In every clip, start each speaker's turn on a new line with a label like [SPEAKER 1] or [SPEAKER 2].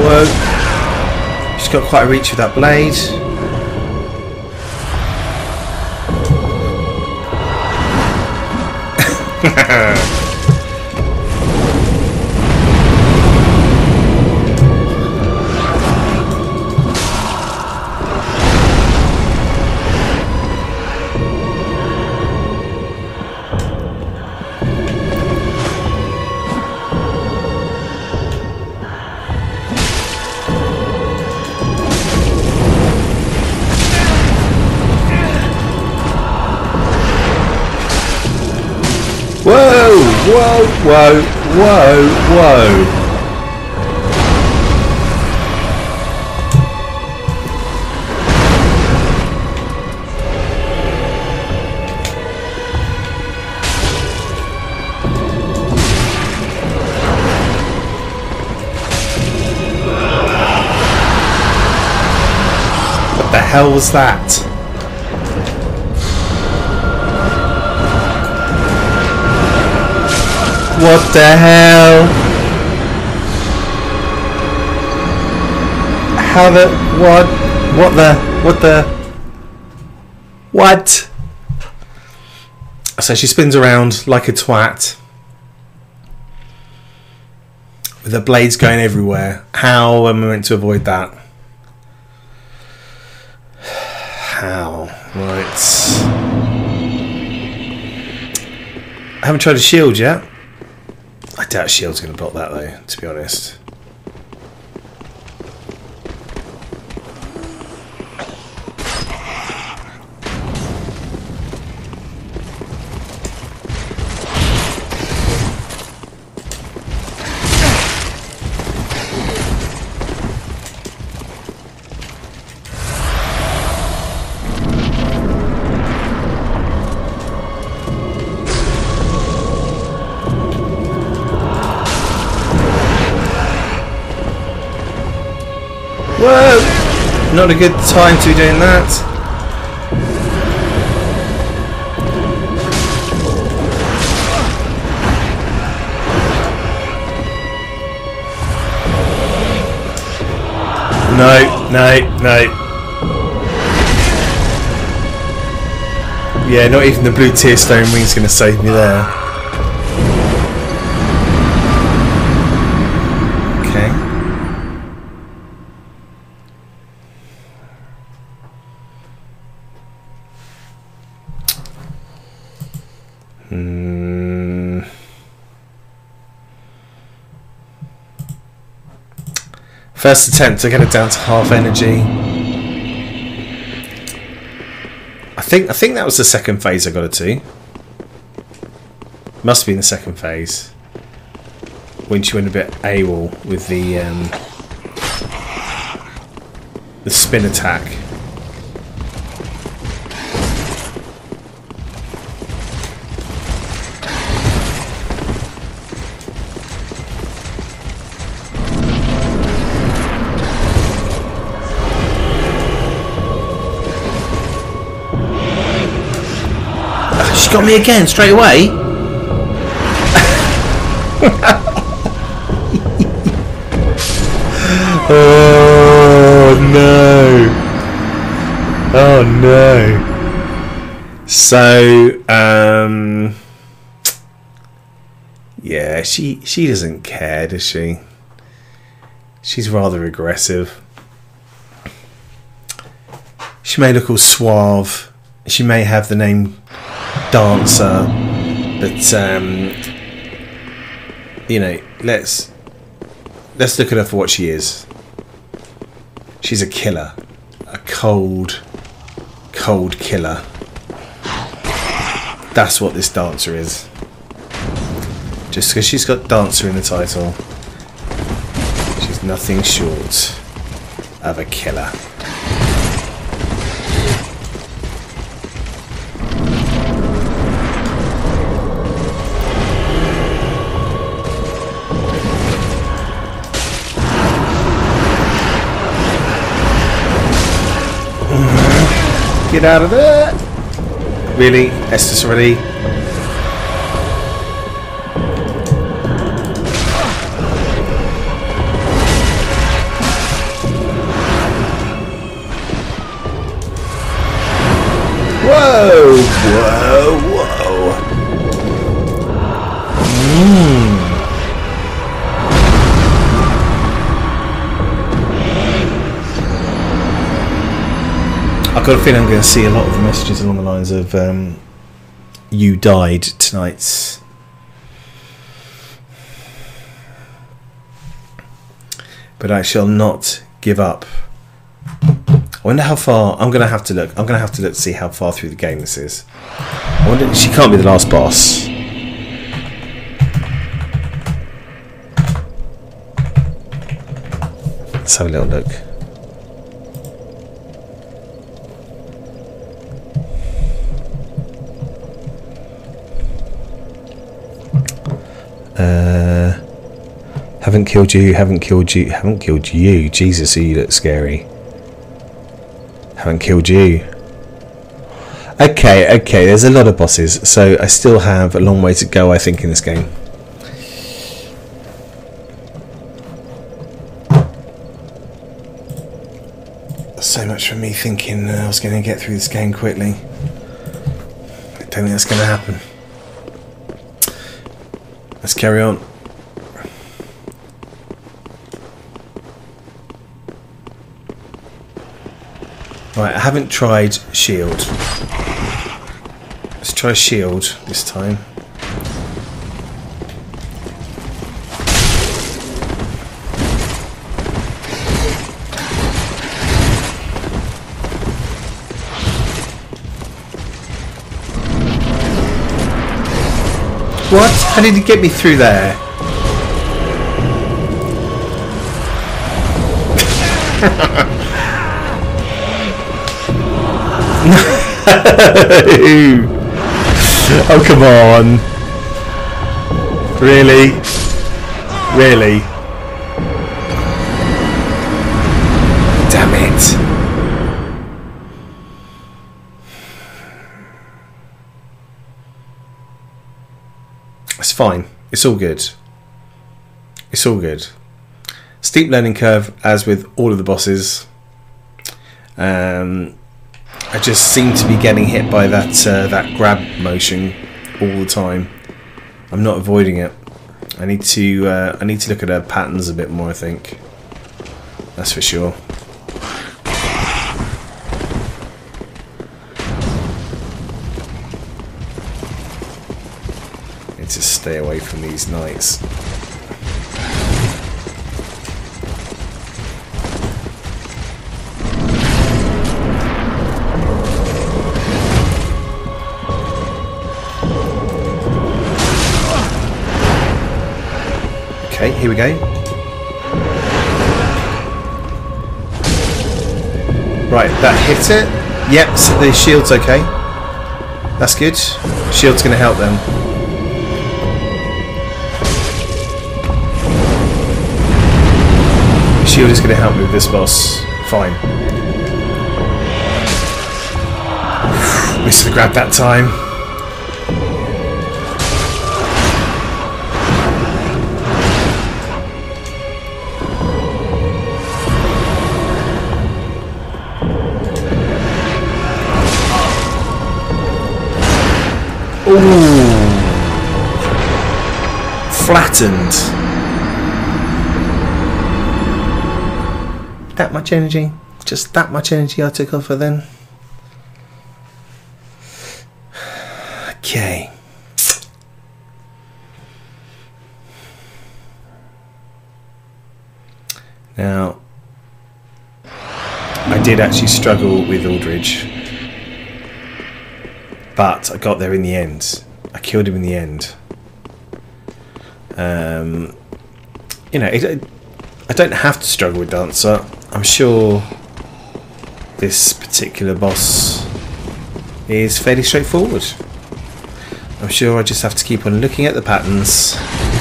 [SPEAKER 1] whoa. She's got quite a reach with that blade. Whoa, whoa, whoa, whoa, whoa. What the hell was that? What the hell? How the... What? What the... What the... What? So she spins around like a twat. With the blades going everywhere. How am I meant to avoid that? How? Right. I haven't tried a shield yet. I doubt shield's going to block that though, to be honest. Whoa! Not a good time to be doing that. No, no, no. Yeah, not even the blue tear stone ring's going to save me there. Okay. First attempt to get it down to half energy. I think that was the second phase I got it to. Must have been the second phase. When she went a bit AWOL with the spin attack. She got me again straight away. Oh no! Oh no! So yeah, she doesn't care, does she? She's rather aggressive. She may look all suave. She may have the name Dancer, but you know, let's look at her for what she is. She's a killer, a cold killer. That's what this Dancer is. Just because she's got Dancer in the title, she's nothing short of a killer. Get out of there! Really? Estus already? Whoa! Whoa! Whoa! I've got a feeling I'm going to see a lot of the messages along the lines of you died tonight. But I shall not give up. I wonder how far. I'm going to have to look. I'm going to have to look to see how far through the game this is. I wonder. She can't be the last boss. Let's have a little look. Haven't killed you, haven't killed you, haven't killed you. Jesus, you look scary. Haven't killed you. Okay, there's a lot of bosses, so I still have a long way to go, I think, in this game. So much for me thinking I was going to get through this game quickly. I don't think that's going to happen. Let's carry on. Right, I haven't tried shield. Let's try shield this time. What? How did he get me through there? Oh, come on. Really? Really? Damn it. It's fine. It's all good. It's all good. Steep learning curve, as with all of the bosses. I just seem to be getting hit by that that grab motion all the time. I'm not avoiding it. I need to look at her patterns a bit more, I think. That's for sure. Need to stay away from these knights. Okay, here we go. Right, that hit it. Yep, so the shield's okay. That's good. Shield's going to help them. Shield is going to help me with this boss. Fine. Missed the grab that time. Ooh. Flattened. That much energy? Just that much energy I took off her then? Okay. Now, I did actually struggle with Aldridge. But I got there in the end. I killed him in the end. You know, I don't have to struggle with Dancer. I'm sure this particular boss is fairly straightforward. I'm sure I just have to keep on looking at the patterns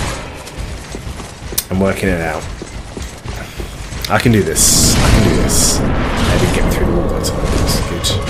[SPEAKER 1] and working it out. I can do this. I can do this. I didn't get me through the wall that time. That's good.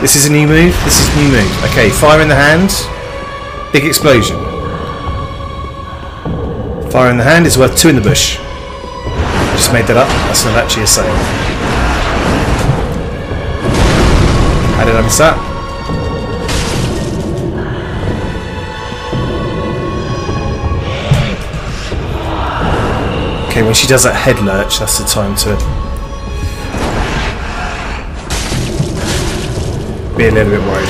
[SPEAKER 1] This is a new move. This is a new move. Okay, fire in the hand. Big explosion. Fire in the hand is worth 2 in the bush. I just made that up. That's not actually a saying. How did I miss that? Okay, when she does that head lurch, that's the time to be a little bit worried.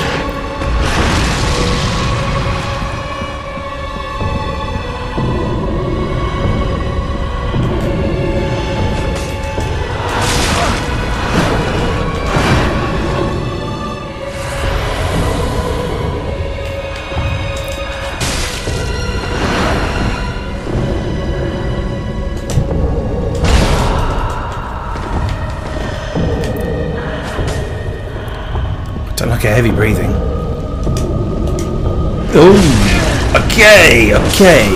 [SPEAKER 1] Don't like a heavy breathing. Oh, okay, okay.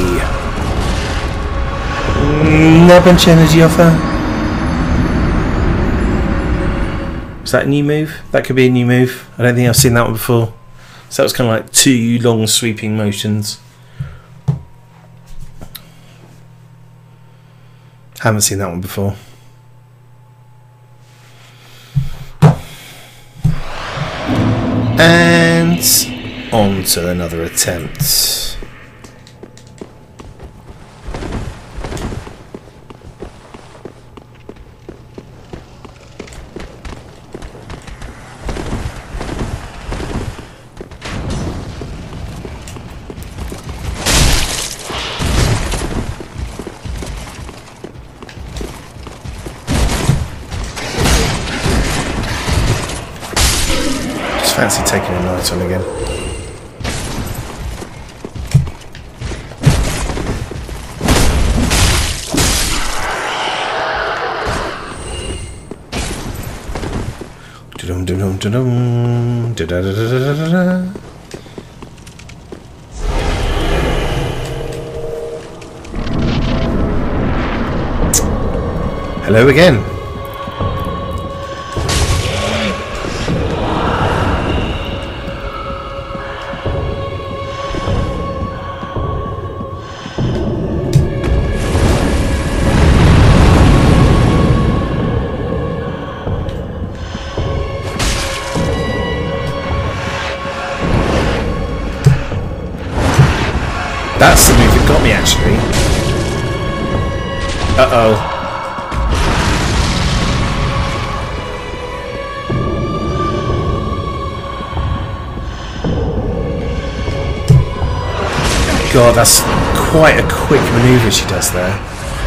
[SPEAKER 1] No bunch of energy off her. Is that a new move? That could be a new move. I don't think I've seen that one before. So that was kind of like 2 long sweeping motions. Haven't seen that one before. And on to another attempt. Fancy taking a night on again. Dum dum dum dum da da da da da da. Hello again. That's the move that got me, actually. Uh-oh. God, that's quite a quick manoeuvre she does there.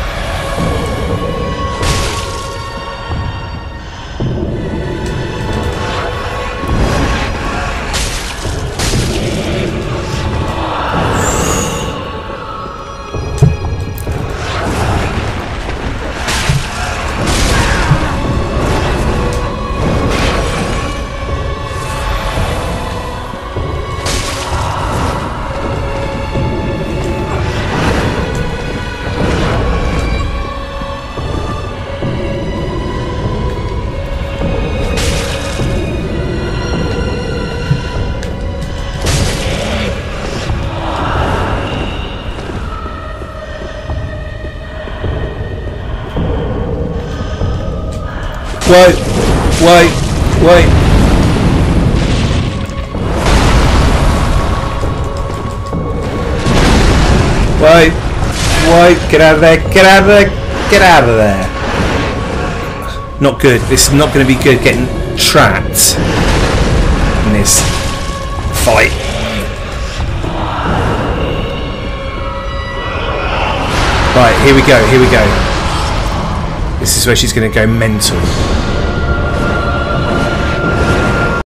[SPEAKER 1] Wait. Get out of there, get out of there, get out of there. Not good, this is not going to be good, getting trapped in this fight. Right, here we go, here we go. This is where she's going to go mental.